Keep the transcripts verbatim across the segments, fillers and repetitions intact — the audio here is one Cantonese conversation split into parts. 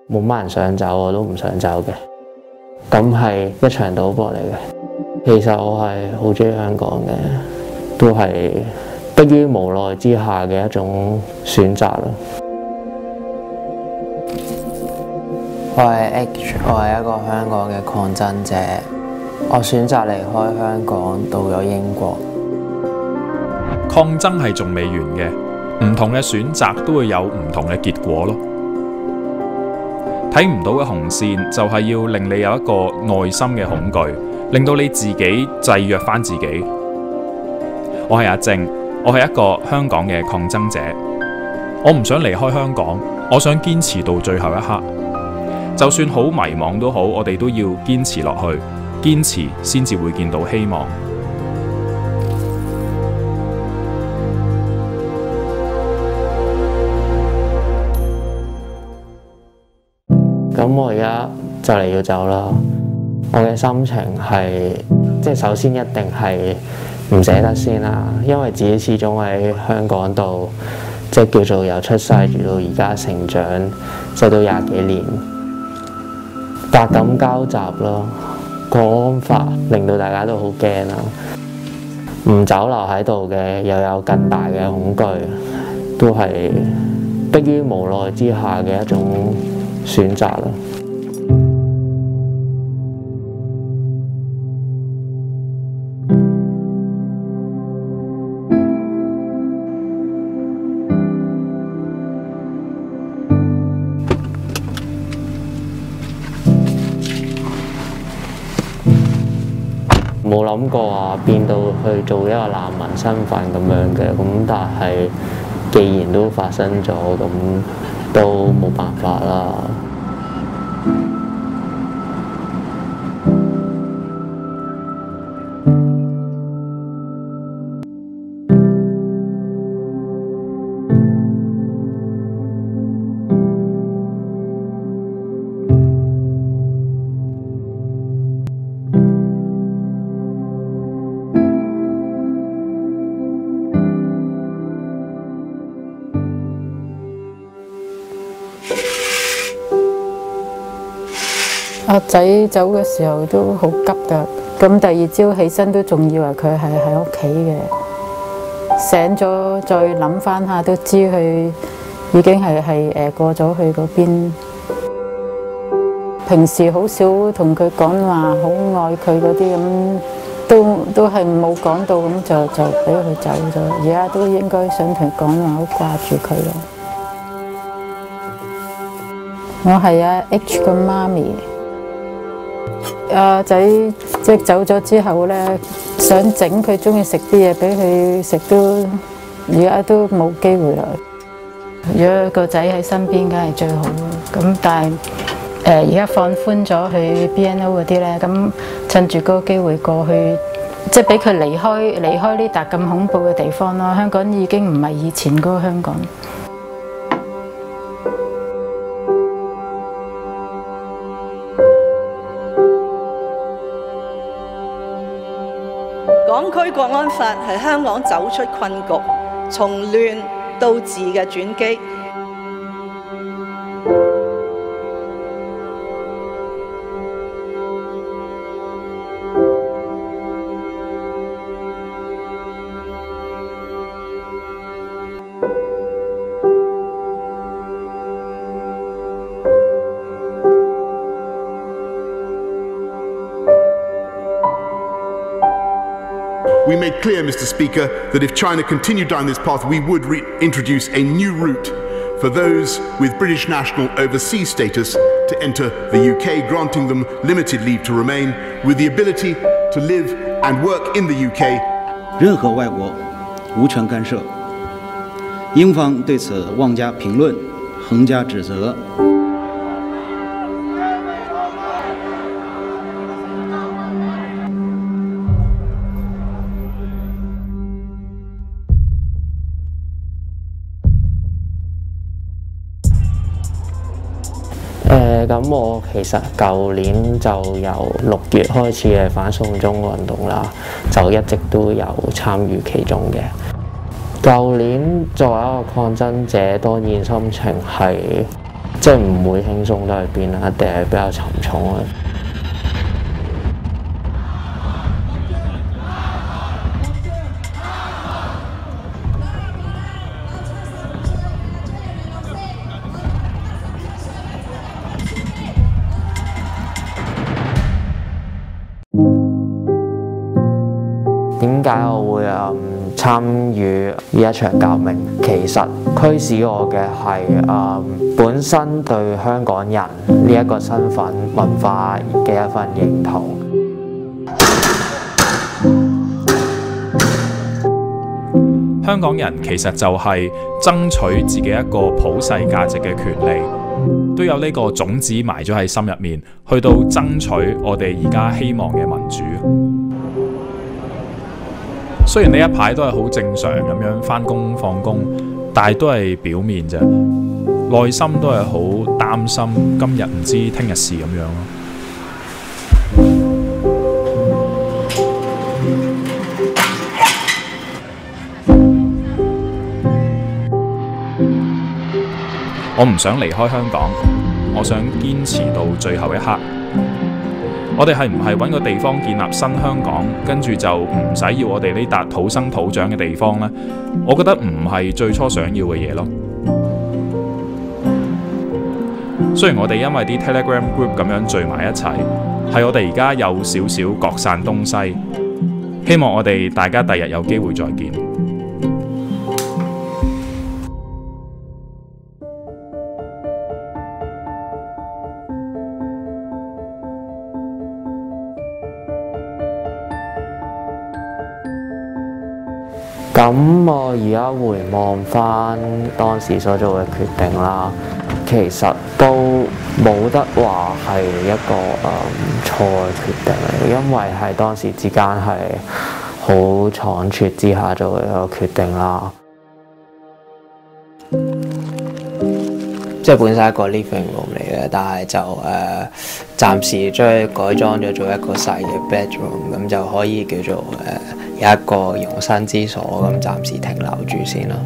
冇乜人想走，我都唔想走嘅。咁係一場賭博嚟嘅。其實我係好中意香港嘅，都係迫於無奈之下嘅一種選擇咯。我係 H， 我係一個香港嘅抗爭者。我選擇離開香港，到咗英國。 抗爭係仲未完嘅，唔同嘅選擇都會有唔同嘅結果咯。睇唔到嘅紅線就係要令你有一個內心嘅恐懼，令到你自己制約返自己。我係阿正，我係一個香港嘅抗爭者。我唔想離開香港，我想堅持到最後一刻。就算好迷茫都好，我哋都要堅持落去，堅持先至會見到希望。 咁我而家就嚟要走啦，我嘅心情係即係首先一定係唔捨得先啦，因為自己始終喺香港度，即係叫做由出世住到而家成長，即係都廿幾年，百感交集咯。國安法令到大家都好驚啦，唔走留喺度嘅又有更大嘅恐懼，都係迫於無奈之下嘅一種選擇咯。冇諗過話變到去做一個難民身份咁樣嘅，咁但係既然都發生咗，咁都冇辦法啦。 阿仔走嘅時候都好急㗎，咁第二朝起身都仲以為佢係喺屋企嘅，醒咗再諗翻下都知佢已經係係誒過咗去嗰邊。平時好少同佢講話好愛佢嗰啲咁，都都係冇講到，咁就就俾佢走咗。而家都應該想同佢講話，好掛住佢咯。我係阿 H 個媽咪。阿仔即係走咗之後咧，想整佢中意食啲嘢俾佢食，都而家都冇機會啦。如果個仔喺身邊，梗係最好咯。咁但係誒而家放寬咗去 B N O 嗰啲咧，咁趁住嗰個機會過去，即係俾佢離開離開呢笪咁恐怖嘅地方咯。香港已經唔係以前嗰個香港。 港區國安法係香港走出困局、從亂到治嘅轉機。 We made clear, Mister Speaker, that if China continued down this path, we would introduce a new route for those with British national overseas status to enter the U K, granting them limited leave to remain, with the ability to live and work in the U K. 任何外国无权干涉，英方对此妄加评论，横加指责。 誒咁我其實舊年就由六月開始嘅反送中運動啦，就一直都有參與其中嘅。舊年作為一個抗爭者，當然心情係即係唔會輕鬆得去邊啦，一定係比較沉重嘅。點解我會誒參與呢一場革命？其實驅使我嘅係誒本身對香港人呢一個身份文化嘅一份認同。 香港人其實就係爭取自己一個普世價值嘅權利，都有呢個種子埋咗喺心入面，去到爭取我哋而家希望嘅民主。雖然呢一排都係好正常咁樣返工放工，但係都係表面啫，內心都係好擔心今日唔知聽日事咁樣咯。我唔想離開香港，我想堅持到最後一刻。我哋係唔係揾個地方建立新香港，跟住就唔使要我哋呢笪土生土長嘅地方呢？我覺得唔係最初想要嘅嘢咯。雖然我哋因為啲 Telegram group 咁樣聚埋一齊，係我哋而家有少少各散東西，希望我哋大家第日有機會再見。 咁我而家回望返當時所做嘅決定啦，其實都冇得話係一個誒錯嘅決定嚟，因為係當時之間係好倉促之下做嘅一個決定啦。即係本身係一個 living room 嚟嘅，但係就誒、呃、暫時將佢改裝咗做一個細嘅 bedroom， 咁就可以叫做誒、呃、有一個容身之所，咁暫時停留住先啦。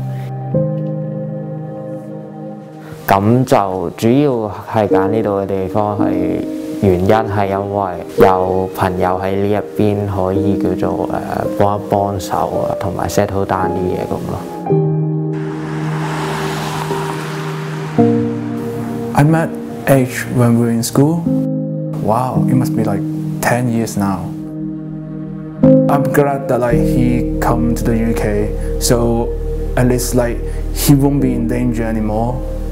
咁就主要係揀呢度嘅地方係原因係因為有朋友喺呢一邊可以叫做誒、呃、幫一幫手啊，同埋 settle down 啲嘢咁咯。 I met H when we were in school. Wow, it must be like ten years now. I'm glad that like he come to the U K, so at least like he won't be in danger anymore.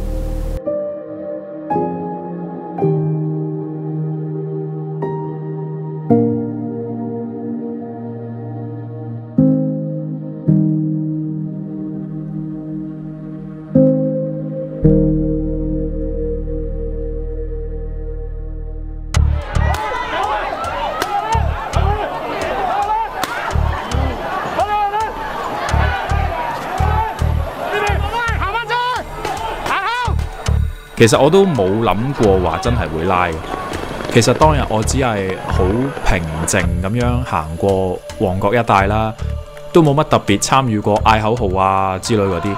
其實我都冇諗過話真係會拉嘅。其實當日我只係好平靜咁樣行過旺角一帶啦，都冇乜特別參與過嗌口號啊之類嗰啲，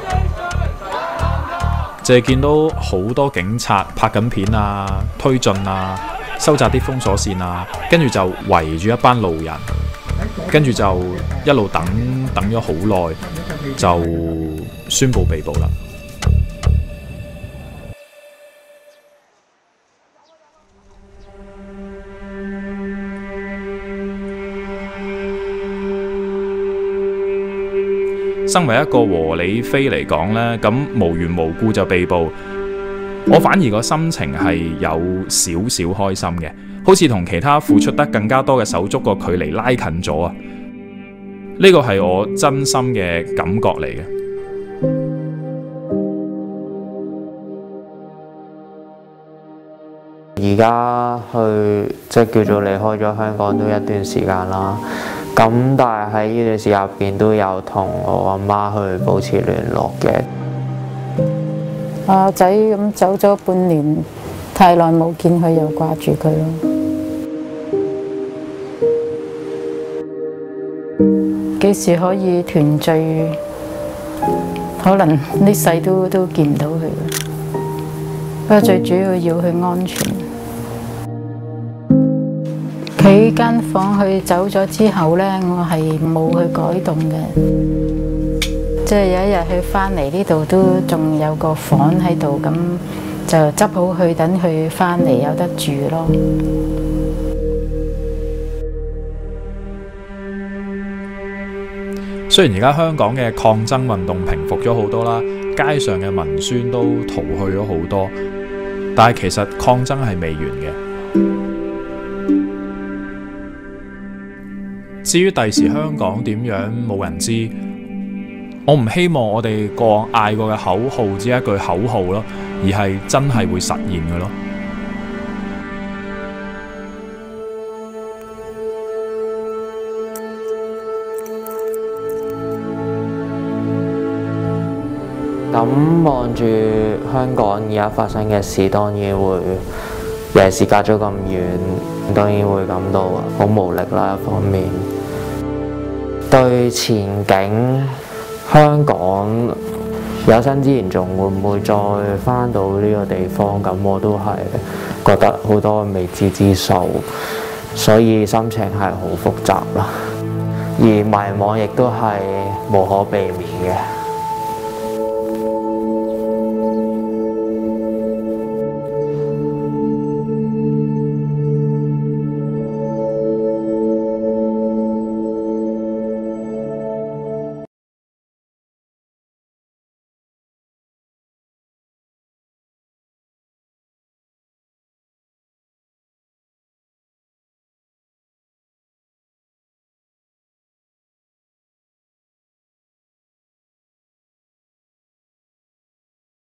淨係見到好多警察拍緊片啊、推進啊、收窄啲封鎖線啊，跟住就圍住一班路人，跟住就一路等等咗好耐，就宣佈被捕啦。身為一個和理非嚟講呢，咁無緣無故就被捕，我反而個心情係有少少開心嘅，好似同其他付出得更加多嘅手足個距離拉近咗啊！呢個係我真心嘅感覺嚟嘅。 而家去即係叫做離開咗香港都一段時間啦。咁但係喺呢段時間入邊都有同我阿媽去保持聯絡嘅。 阿仔咁走咗半年，太耐冇見佢，又掛住佢咯。幾時可以團聚？可能呢世都都見唔到佢。 不過最主要要佢安全。佢間房佢走咗之後呢，我係冇去改動嘅，即係有一日佢翻嚟呢度都仲有個房喺度，咁就執好佢，等佢翻嚟有得住咯。 雖然而家香港嘅抗爭運動平復咗好多啦，街上嘅文宣都逃去咗好多，但係其實抗爭係未完嘅。至於第時香港點樣冇人知，我唔希望我哋過嗌過嘅口號只係一句口號咯，而係真係會實現嘅咯。 咁望住香港而家發生嘅事，當然會，尤其是隔咗咁遠，當然會感到好無力啦。一方面，對前景，香港有生之年仲會唔會再返到呢個地方？咁我都係覺得好多未知之數，所以心情係好複雜啦。而迷惘亦都係無可避免嘅。